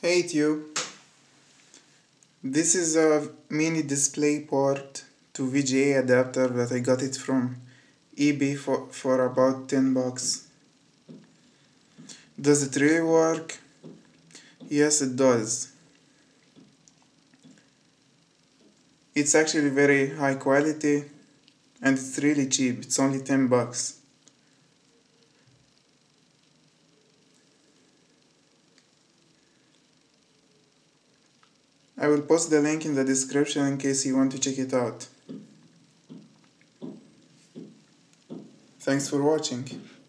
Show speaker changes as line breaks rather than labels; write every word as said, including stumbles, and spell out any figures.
Hey you, this is a mini DisplayPort to V G A adapter that I got it from eBay for, for about ten bucks. Does it really work? Yes, it does. It's actually very high quality and it's really cheap. It's only ten bucks. I will post the link in the description in case you want to check it out. Thanks for watching.